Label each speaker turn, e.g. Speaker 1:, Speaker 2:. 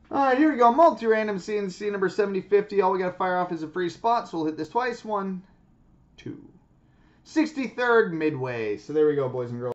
Speaker 1: All right, here we go. Multi-random CNC number 7050. All we got to fire off is a free spot, so we'll hit this twice. 1, 2. 63rd midway. So there we go, boys and girls.